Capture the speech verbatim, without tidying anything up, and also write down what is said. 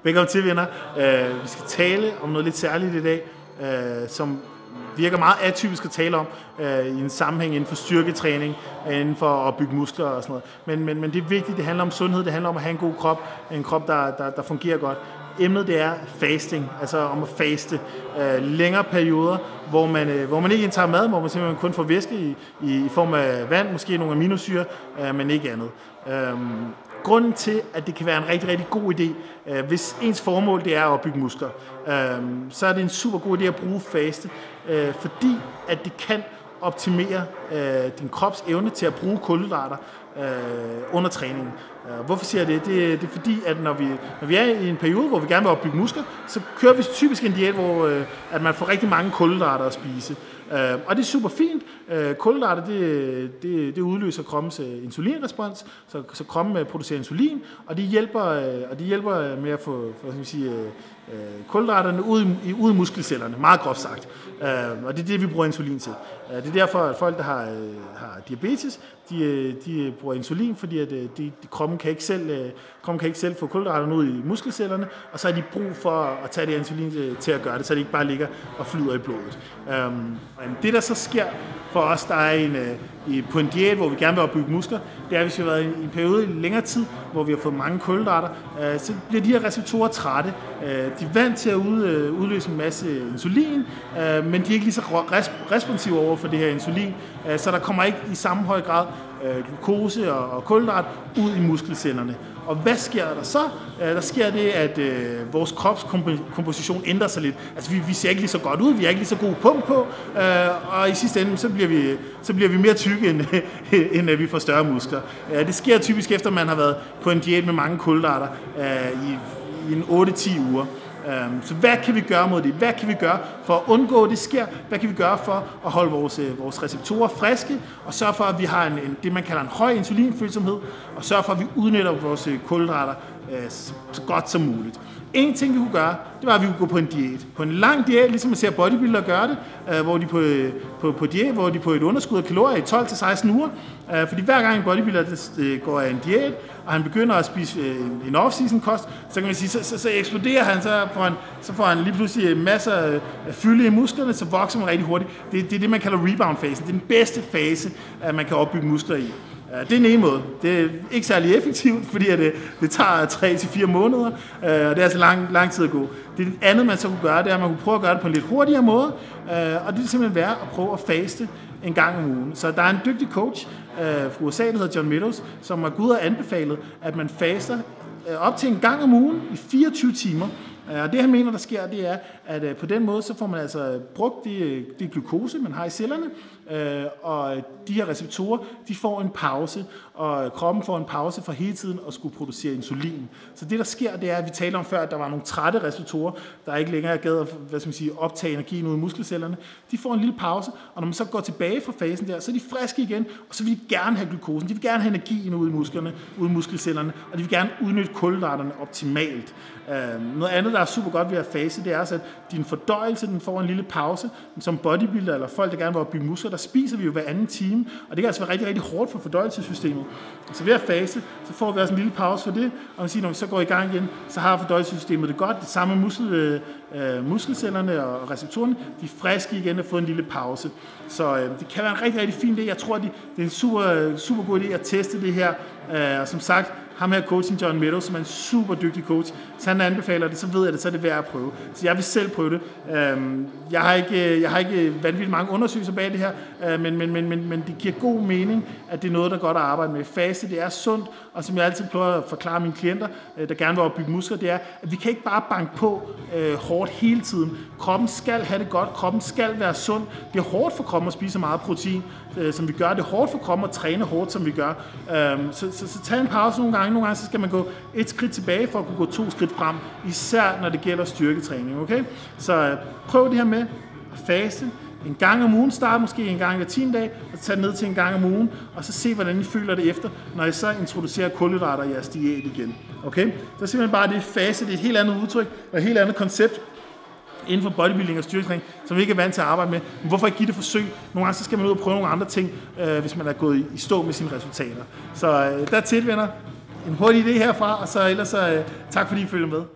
Velkommen til, venner. Uh, vi skal tale om noget lidt særligt i dag, uh, som virker meget atypisk at tale om uh, i en sammenhæng inden for styrketræning, inden for at bygge muskler og sådan noget. Men, men, men det er vigtigt, det handler om sundhed, det handler om at have en god krop, en krop, der, der, der fungerer godt. Emnet det er fasting, altså om at faste uh, længere perioder, hvor man, uh, hvor man ikke indtager mad, hvor man simpelthen kun får væske i, i, i form af vand, måske nogle aminosyre, uh, men ikke andet. Um, Grunden til, at det kan være en rigtig, rigtig god idé, uh, hvis ens formål det er at bygge muskler, uh, så er det en super god idé at bruge faste, uh, fordi at det kan optimere uh, din krops evne til at bruge kulhydrater uh, under træningen. Uh, hvorfor siger jeg det? det? Det er fordi, at når vi, når vi er i en periode, hvor vi gerne vil opbygge muskler, så kører vi typisk en diæt, hvor uh, at man får rigtig mange kulhydrater at spise. Uh, og det er super fint. Uh, kulhydrater, det, det, det udløser kroppens uh, insulinrespons, så, så kroppen uh, producerer insulin, og det hjælper, uh, og det hjælper med at få, for, skal sige, uh, uh, kulhydraterne ud i, ud i muskelcellerne, meget groft sagt. Uh, og det er det, vi bruger insulin til. Uh, det er derfor, at folk, der har, uh, har diabetes, de, de bruger insulin, fordi at, uh, de, de, kroppen, kan ikke selv, uh, kroppen kan ikke selv få kulhydraterne ud i muskelcellerne, og så har de brug for at tage det insulin til, til at gøre det, så det ikke bare ligger og flyder i blodet. Um, det, der så sker for os, der er en, uh, på en diæt, hvor vi gerne vil opbygge muskler, det er, hvis vi har været i en periode i længere tid, hvor vi har fået mange kulhydrater, uh, så bliver de her receptorer trætte. Uh, de er vant til at ud, uh, udløse en masse insulin, uh, men de er ikke lige så resp- responsive over for det her insulin, uh, så der kommer ikke i samme høj grad uh, glukose og, og kulhydrat ud i muskelcellerne. Og hvad sker der så? Der sker det, at øh, vores kropskomposition ændrer sig lidt. Altså vi, vi ser ikke lige så godt ud, vi har ikke lige så god pump på, øh, og i sidste ende, så bliver vi, så bliver vi mere tykke, end, end vi får større muskler. Øh, det sker typisk efter, man har været på en diæt med mange kulhydrater øh, i, i en otte til ti uger. Så hvad kan vi gøre mod det? Hvad kan vi gøre for at undgå, at det sker? Hvad kan vi gøre for at holde vores, vores receptorer friske, og sørge for, at vi har en, en, det, man kalder en høj insulinfølsomhed, og sørge for, at vi udnytter vores kulhydrater øh, så godt som muligt. En ting, vi kunne gøre, det var, at vi kunne gå på en diæt. På en lang diæt, ligesom man ser bodybuildere gøre det, øh, hvor de på, på, på diæt, hvor de på et underskud af kalorier i tolv til seksten uger. Øh, fordi hver gang en bodybuilder øh, går af en diæt, og han begynder at spise øh, en off-season kost, så kan man sige, så, så, så eksploderer han, så får han, så får han lige pludselig masser af fylde i musklerne, så vokser man rigtig hurtigt. Det, det er det, man kalder rebound-fasen. Det er den bedste fase, at man kan opbygge muskler i. Det er en ene måde. Det er ikke særlig effektivt, fordi det, det tager tre til fire måneder, og det er altså lang, lang tid at gå. Det andet, man så kunne gøre, det er, at man kunne prøve at gøre det på en lidt hurtigere måde, og det vil simpelthen være at prøve at faste en gang om ugen. Så der er en dygtig coach fra U S A, der hedder John Meadows, som har gået og anbefalet, at man faster op til en gang om ugen i fireogtyve timer. Og det han mener, der sker, det er, at på den måde, så får man altså brugt de, de glukose, man har i cellerne, og de her receptorer, de får en pause, og kroppen får en pause fra hele tiden at skulle producere insulin. Så det, der sker, det er, at vi talte om før, at der var nogle trætte receptorer, der ikke længere gad at, hvad skal man sige, optage energien ud i muskelcellerne. De får en lille pause, og når man så går tilbage fra fasen der, så er de friske igen, og så vil de gerne have glukosen, de vil gerne have energien ud i musklerne, ud i muskelcellerne, og de vil gerne udnytte kulhydraterne optimalt. Noget andet, der er super godt ved at fase, det er også, at din fordøjelse, den får en lille pause. Som bodybuilder eller folk, der gerne vil opbygge muskler, der spiser vi jo hver anden time, og det kan altså være rigtig, rigtig hårdt for fordøjelsessystemet. Så ved at fase, så får vi også en lille pause for det, og man siger, når vi så går i gang igen, så har fordøjelsessystemet det godt, det samme muskel, øh, muskelcellerne og receptorerne, de er friske igen og får en lille pause. Så øh, det kan være en rigtig, rigtig fin idé. Jeg tror, det er en super, super god idé at teste det her, øh, og som sagt, ham her coachen John Meadows, som er en super dygtig coach, så han anbefaler det, så ved jeg det, så er det værd at prøve. Så jeg vil selv prøve det. Jeg har ikke, jeg har ikke vanvittigt mange undersøgelser bag det her, men, men, men, men, men det giver god mening, at det er noget, der er godt at arbejde med. Faste, det er sundt, og som jeg altid prøver at forklare mine klienter, der gerne vil opbygge muskler, det er, at vi kan ikke bare banke på øh, hårdt hele tiden. Kroppen skal have det godt, kroppen skal være sund. Det er hårdt for kroppen at spise så meget protein, øh, som vi gør. Det er hårdt for kroppen at træne hårdt, som vi gør. Øh, så, så, så tag en pause nogle gange. Nogle gange så skal man gå et skridt tilbage for at kunne gå to skridt frem, især når det gælder styrketræning. Okay? Så øh, prøv det her med at faste. En gang om ugen, start måske en gang hver tiende dag, og tage ned til en gang om ugen, og så se, hvordan I føler det efter, når I så introducerer kulhydrater i jeres diæt igen. Okay? Så er simpelthen bare det fase, det er et helt andet udtryk, og et helt andet koncept inden for bodybuilding og styrketræning, som vi ikke er vant til at arbejde med. Men hvorfor ikke give det forsøg? Nogle gange så skal man ud og prøve nogle andre ting, øh, hvis man er gået i stå med sine resultater. Så øh, der er til, venner. En hurtig idé herfra, og så ellers så, øh, tak fordi I følger med.